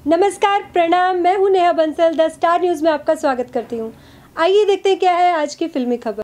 नमस्कार, प्रणाम। मैं हूं Neha Bansal. The Star News में आपका स्वागत करती हूं। आइए देखते हैं क्या है आज की फिल्मी खबर।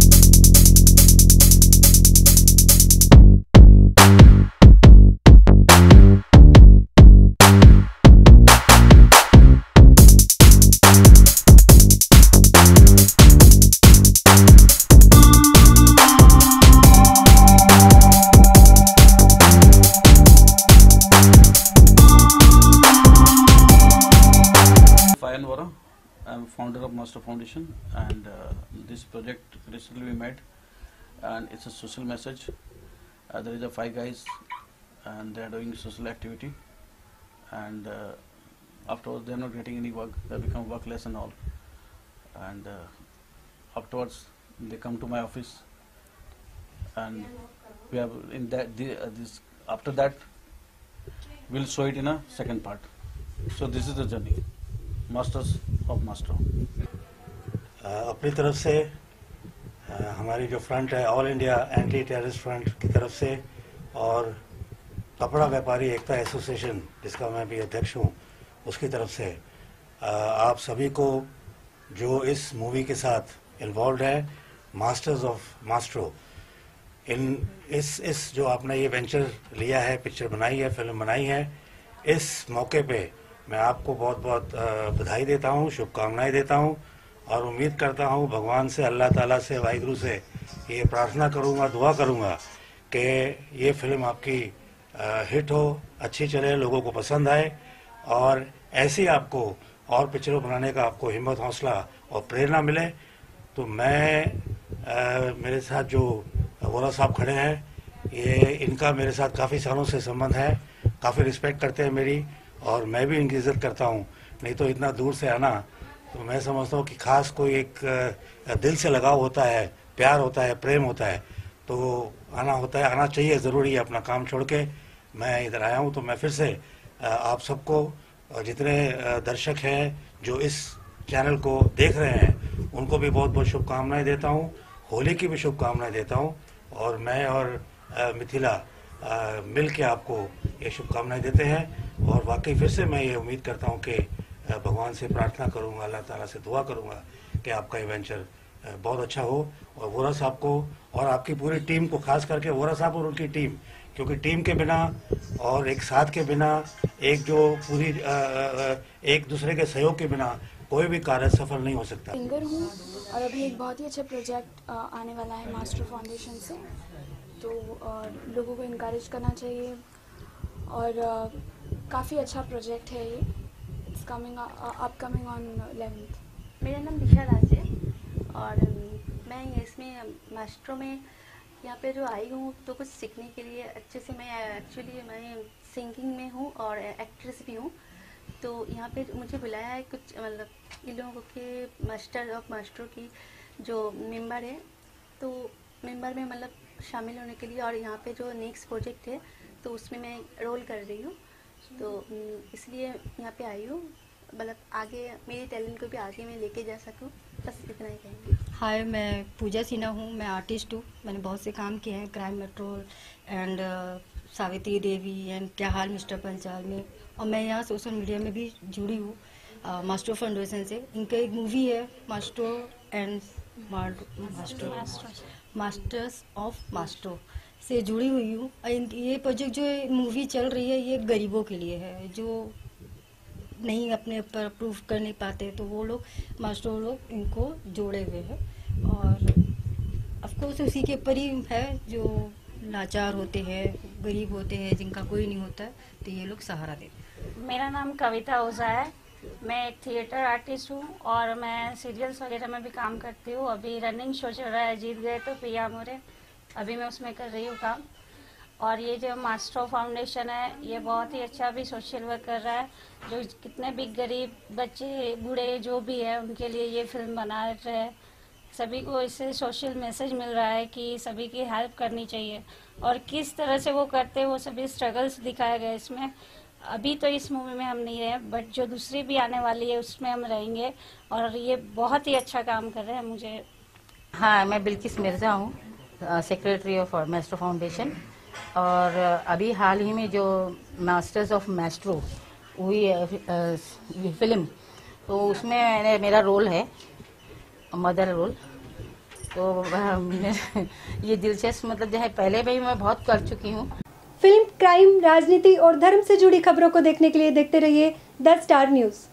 I'm founder of Master Foundation, and this project recently we made, and it's a social message. There is a 5 guys, and they are doing social activity, and afterwards they are not getting any work. They become workless and all, and afterwards they come to my office, and we have in that this after that we'll show it in a second part. So this is the journey. Masters of master. अपनी तरफ से हमारी जो front है all India anti terrorist front की तरफ से और कपड़ा व्यापारी एकता एसोसिएशन जिसका मैं भी अध्यक्ष हूँ उसकी तरफ से आप सभी को जो इस मूवी के साथ इन्वॉल्व है मास्टर्स ऑफ मास्ट्रो इस जो आपने ये वेंचर लिया है, पिक्चर बनाई है, फिल्म बनाई है, इस मौके पे मैं आपको बहुत बहुत बधाई देता हूँ, शुभकामनाएं देता हूँ और उम्मीद करता हूँ भगवान से, अल्लाह ताला से, वाहिगुरु से ये प्रार्थना करूँगा, दुआ करूँगा कि ये फिल्म आपकी हिट हो, अच्छी चले, लोगों को पसंद आए और ऐसी आपको और पिक्चरों बनाने का आपको हिम्मत, हौसला और प्रेरणा मिले। तो मैं मेरे साथ जो वोरा साहब खड़े हैं, ये इनका मेरे साथ काफ़ी सालों से संबंध है, काफ़ी रिस्पेक्ट करते हैं मेरी और मैं भी इनकी इज्जत करता हूँ। नहीं तो इतना दूर से आना तो मैं समझता हूँ कि खास कोई एक दिल से लगाव होता है, प्यार होता है, प्रेम होता है, तो आना होता है, आना चाहिए, ज़रूरी है। अपना काम छोड़ के मैं इधर आया हूँ। तो मैं फिर से आप सबको, जितने दर्शक हैं जो इस चैनल को देख रहे हैं, उनको भी बहुत बहुत शुभकामनाएँ देता हूँ, होली की भी शुभकामनाएँ देता हूँ और मैं और मिथिला मिल के आपको ये शुभकामनाएं देते हैं। और वाकई फिर से मैं ये उम्मीद करता हूँ कि भगवान से प्रार्थना करूँगा, अल्लाह ताला से दुआ करूँगा कि आपका ये वेंचर बहुत अच्छा हो और वोरा साहब को और आपकी पूरी टीम को, खास करके वोरा साहब और उनकी टीम, क्योंकि टीम के बिना और एक साथ के बिना, एक जो पूरी एक दूसरे के सहयोग के बिना कोई भी कार्य सफल नहीं हो सकता। सिंगर हूँ और अभी एक बहुत ही अच्छा प्रोजेक्ट आने वाला है मास्टर फाउंडेशन से, तो लोगों को इनकरेज करना चाहिए और काफ़ी अच्छा प्रोजेक्ट है ये। It's coming upcoming on 11th। मेरा नाम दिशा राज है और मैं इसमें मास्टरों में यहाँ पे जो आई हूँ तो कुछ सीखने के लिए अच्छे से। मैं सिंगिंग में हूँ और एक्ट्रेस भी हूँ, तो यहाँ पे मुझे बुलाया है कुछ मतलब इन लोगों के मास्टर ऑफ मास्टरों की जो मेंबर है, तो मेंबर में मतलब शामिल होने के लिए। और यहाँ पे जो नेक्स्ट प्रोजेक्ट है तो उसमें मैं रोल कर रही हूँ, तो इसलिए यहाँ पे आई हूँ, मतलब आगे मेरी टैलेंट को भी आगे मैं लेके जा सकूँ, बस इतना ही कहेंगे। हाय, मैं पूजा सिन्हा हूँ, मैं आर्टिस्ट हूँ। मैंने बहुत से काम किए हैं, crime patrol and Savitri Devi and क्या हाल मिस्टर पंचाल में, और मैं यहाँ सोशल मीडिया में भी जुड़ी हूँ मास्टर फाउंडेशन से। इनका एक मूवी है मास्टर्स ऑफ मास्टर से जुड़ी हुई हूँ। ये प्रोजेक्ट जो मूवी चल रही है ये गरीबों के लिए है, जो नहीं अपने ऊपर प्रूव कर नहीं पाते, तो वो लोग मास्टर लोग इनको जोड़े हुए हैं और ऑफकोर्स उसी के ऊपर ही है जो लाचार होते हैं, गरीब होते हैं, जिनका कोई नहीं होता है, तो ये लोग सहारा देते हैं। मेरा नाम कविता ओझा है, मैं एक थिएटर आर्टिस्ट हूँ और मैं सीरियल्स वगैरह में भी काम करती हूँ। अभी रनिंग शो चल रहा है जीत गए तो पिया मोरे, अभी मैं उसमें कर रही हूँ काम। और ये जो मास्टर फाउंडेशन है ये बहुत ही अच्छा भी सोशल वर्क कर रहा है, जो कितने भी गरीब बच्चे, बूढ़े जो भी है उनके लिए ये फिल्म बना रहे हैं। सभी को इससे सोशल मैसेज मिल रहा है कि सभी की हेल्प करनी चाहिए और किस तरह से वो करते हैं, वो सभी स्ट्रगल्स दिखाए गए इसमें। अभी तो इस मूवी में हम नहीं रहे, बट जो दूसरी भी आने वाली है उसमें हम रहेंगे और ये बहुत ही अच्छा काम कर रहे हैं। मुझे हाँ, मैं बिल्किस मिर्ज़ा हूँ, सेक्रेटरी ऑफ मास्टर फाउंडेशन, और अभी हाल ही में जो मास्टर्स ऑफ मास्ट्रो हुई फिल्म, तो उसमें मेरा रोल है मदर रोल। तो ये दिलचस्प मतलब जो है पहले भी मैं बहुत कर चुकी हूँ। फिल्म, क्राइम, राजनीति और धर्म से जुड़ी खबरों को देखने के लिए देखते रहिए द स्टार न्यूज़।